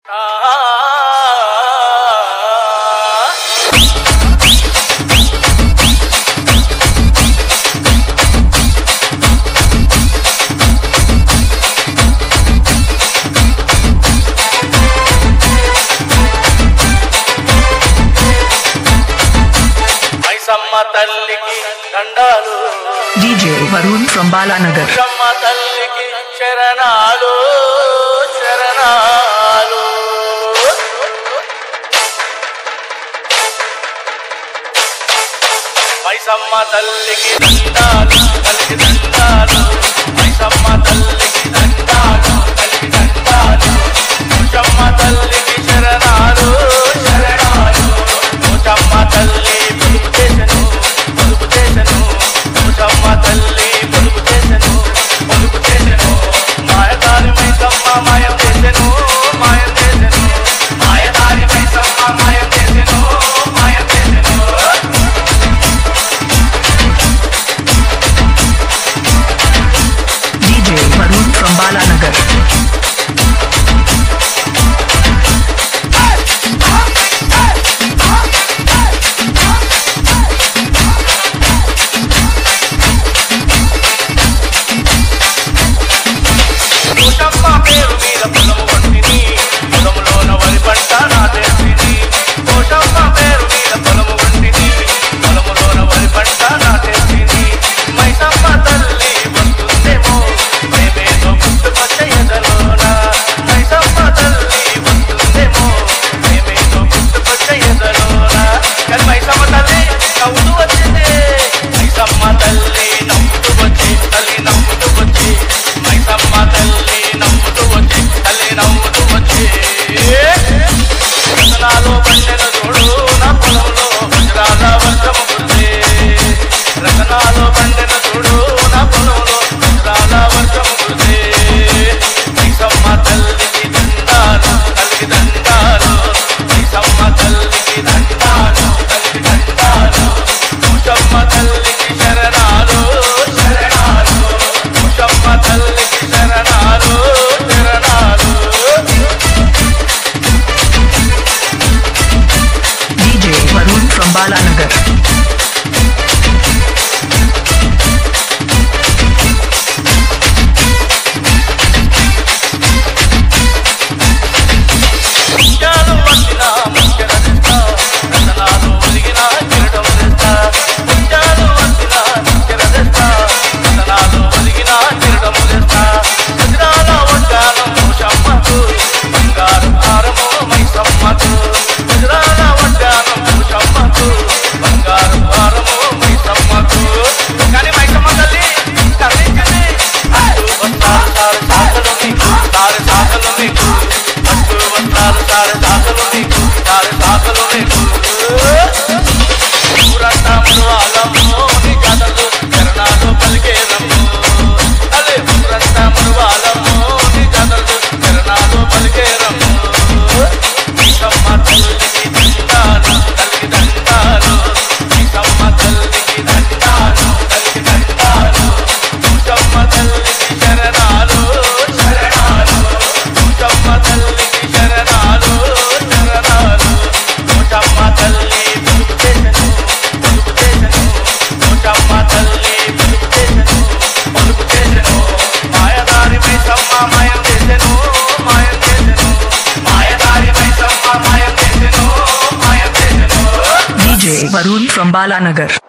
తల్లికి దండాలు DJ Varun from Balanagar. Maisamma తల్లికి శరణాలు శరణాలు మైసమ్మ తల్లికి దండాలు తల్లికి దండాలు మైసమ్మ తల్లికి దండాలు తల్లికి దండాలు పోచమ్మ తల్లికి శరణాలు శరణాలు పోచమ్మ తల్లి పొదుపు చేసెను పోచమ్మ తల్లి పొదుపు చేసెను మాయదారి మైసమ్మ మాయం చేసెను మాయదారి మైసమ్మ మాయం చేసెను DJ Varun from Balanagar. Pochamma పేరు మీద పొలము వంటిని పొలములోన వరి పంట నాటేసిని పోచమ్మ పేరు మీద పొలము వంటిని పొలములోన వరి పంట నాటేసిని మైసమ్మ తల్లి వస్తుందేమో మేమేదో పుట్టుకొచ్చ ఎదలోన మైసమ్మ తల్లి వస్తుందేమో మేమేదో పుట్టుకొచ్చ ఎదలోన కానీ మైసమ్మ తల్లి నవ్వుతూ వచ్చింది మైసమ్మ తల్లి నవ్వుతూ వచ్చి తల్లి నవ్వుతూ వచ్చి మైసమ్మ తల్లి నవ్వుతూ వచ్చి తల్లి నవ్వుతూ వచ్చి రతనాలు పండెను చూడు నా పొలంలో వజ్రాల వర్షము కురిసే రతనాలు పండెను చూడు నా పొలంలో వజ్రాల వర్షము కురిసే మైసమ్మ తల్లికి దండాలు తల్లికి దండాలు మైసమ్మ తల్లికి దండాలు తల్లికి దండాలు పోచమ్మ తల్లికి శరణాలు శరణాలు పోచమ్మ తల్లికి శరణాలు శరణాలు DJ Varun from Balanagar. ముత్యాలు పట్టిన ముత్యర తెస్తా రతనాలు ఒలిగిన కిరీటం తెస్తా ముత్యాలు పట్టిన ముత్యర తెస్తా రతనాలు ఒలిగిన కిరీటం తెస్తా వజ్రాల వడ్డానం పోచమ్మకు బంగారు హారము మైసమ్మకు వజ్రాల వడ్డానం పోచమ్మకు బంగారు హారము మైసమ్మకు కానీ మైసమ్మ తల్లి కరుణించింది వస్త్రాలు సాకలు మీకు సాకలు మీకు వస్త్రాలు సాకలు మీకు సాకలు మీకు ఊరంటాములు ఆలము నీ జాతరలు చరణాలు పలికే రమ్ము అదే ఊరంటాములు ఆలము నీ జాతరలు చరణాలు పలికే రమ్ము మైసమ్మ తల్లికి దండాలు తల్లికి దండాలు మైసమ్మ తల్లికి దండాలు తల్లికి దండాలు పోచమ్మ తల్లికి శరణాలు శరణాలు పోచమ్మ తల్లికి శరణాలు శరణాలు పోచమ్మ తల్లి పొదుపు చేసెను పోచమ్మ తల్లి పొదుపు చేసెను మాయదారి మైసమ్మ మాయం చేసెను మాయదారి మైసమ్మ మాయం చేసెను DJ Varun from Balanagar.